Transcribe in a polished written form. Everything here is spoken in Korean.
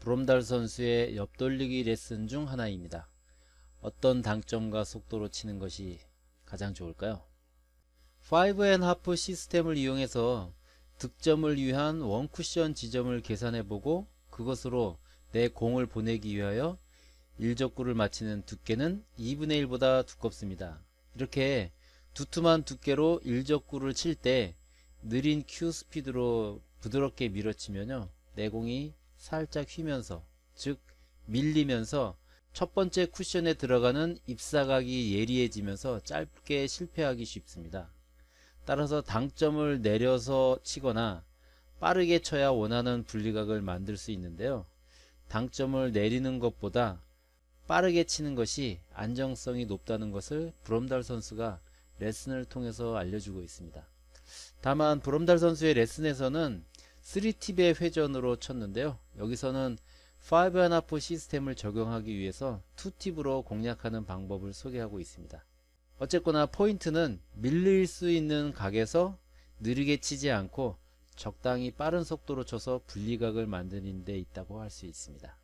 브롬달 선수의 옆돌리기 레슨 중 하나입니다. 어떤 당점과 속도로 치는 것이 가장 좋을까요? 5&하프 시스템을 이용해서 득점을 위한 원쿠션 지점을 계산해보고 그것으로 내 공을 보내기 위하여 일적구를 맞추는 두께는 2분의 1보다 두껍습니다. 이렇게 두툼한 두께로 일적구를 칠 때 느린 큐 스피드로 부드럽게 밀어치면요, 내 공이 살짝 휘면서, 즉 밀리면서 첫 번째 쿠션에 들어가는 입사각이 예리해지면서 짧게 실패하기 쉽습니다. 따라서 당점을 내려서 치거나 빠르게 쳐야 원하는 분리각을 만들 수 있는데요, 당점을 내리는 것보다 빠르게 치는 것이 안정성이 높다는 것을 브롬달 선수가 레슨을 통해서 알려주고 있습니다. 다만 브롬달 선수의 레슨에서는 3팁의 회전으로 쳤는데요, 여기서는 5&하프 시스템을 적용하기 위해서 2팁으로 공략하는 방법을 소개하고 있습니다. 어쨌거나 포인트는 밀릴 수 있는 각에서 느리게 치지 않고 적당히 빠른 속도로 쳐서 분리각을 만드는 데 있다고 할 수 있습니다.